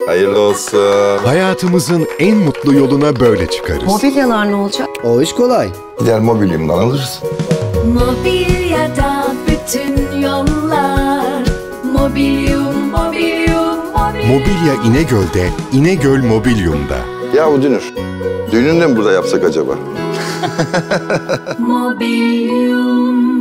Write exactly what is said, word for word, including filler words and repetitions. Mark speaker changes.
Speaker 1: Hayırlı olsun.
Speaker 2: Hayatımızın en mutlu yoluna böyle çıkarız.
Speaker 3: Mobilyalar ne olacak?
Speaker 4: O iş kolay.
Speaker 1: Gider mobilyumdan alırız.
Speaker 5: Mobilyada bütün yollar. Mobilyum, mobilyum, mobilyum.
Speaker 2: Mobilya İnegöl'de, İnegöl Mobilyum'da.
Speaker 1: Ya bu Dünür, düğününü de mi burada yapsak acaba?
Speaker 5: Mobilyum.